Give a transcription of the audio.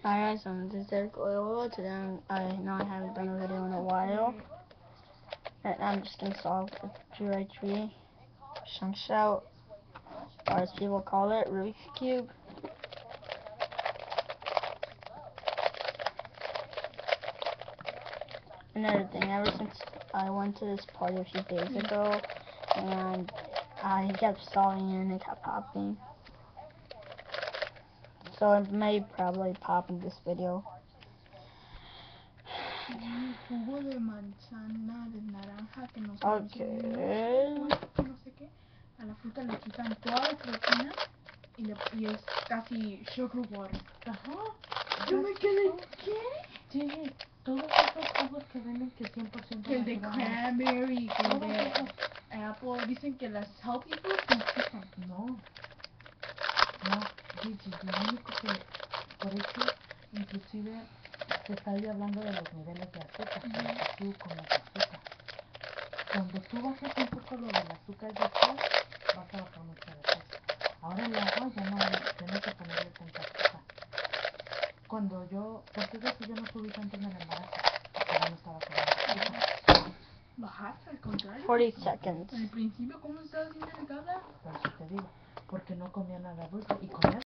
Hi guys, this is Derek Oil. Today I know I haven't done a video in a while. And I'm just gonna solve a Jurai tree, chunk out, or as people call it, Rubik's Cube. Another thing, ever since I went to this party a few days ago, and I kept solving it and it kept popping. So it may probably pop in this video. Jugo de manzana, de naranja, que no sé, Okay. no sé qué. A la fruta le quitan toda la proteína y es casi sugar water. Ajá. Yo me quedé, ¿qué? Sí, todos esos jugos que venden que 100% Que el de natural. cranberry, que el Todos de esos. apple, dicen que las healthy foods nos quitan. No, Gigi, lo único que, por eso, inclusive, te estoy hablando de los niveles de azúcar, que tú comes azúcar. Cuando tú bajas un poco lo del azúcar de sal, vas a bajar mucho de peso. Ahora el agua ya no tienes que ponerle tanta azúcar. Cuando por eso yo no subí tanto en el embarazo, porque yo no estaba comiendo azúcar. Bajaste, al contrario. 40 seconds. Al principio, ¿cómo estabas bien delgada? Por eso te digo, porque no comía nada dulce y comía